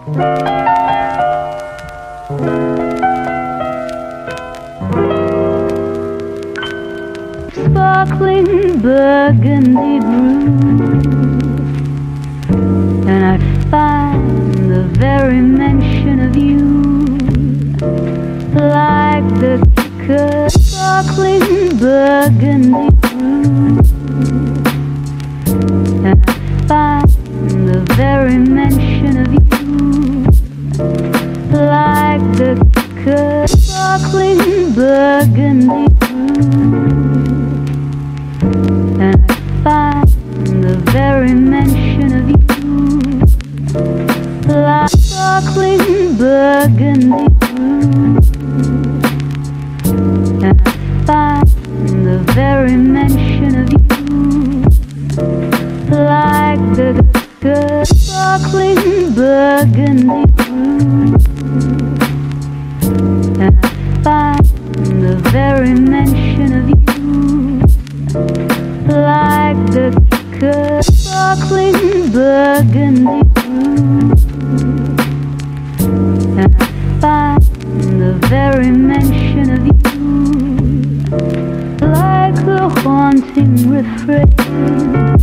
Sparkling burgundy brew, and I find the very mention of you like the kicker. Sparkling burgundy brew, and I find the very mention of you like the kicker. Sparkling burgundy brew, and I find the very mention of you like sparkling burgundy brew, and I find the very mention of you like the good sparkling burgundy brew, and I find the very mention of you like the good sparkling burgundy brew, and I find the very mention of you like the haunting refrain